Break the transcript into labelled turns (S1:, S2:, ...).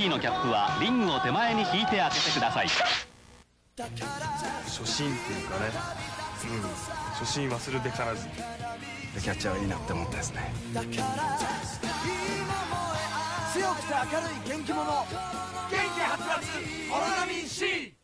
S1: C のキャップはリングを手前に引いて当ててください。
S2: 初心っていうかね、初心忘るべからずキャッチャーはいいなって思ったですね。
S3: 強くて明るい元気者、元気はつらつオロナミン C。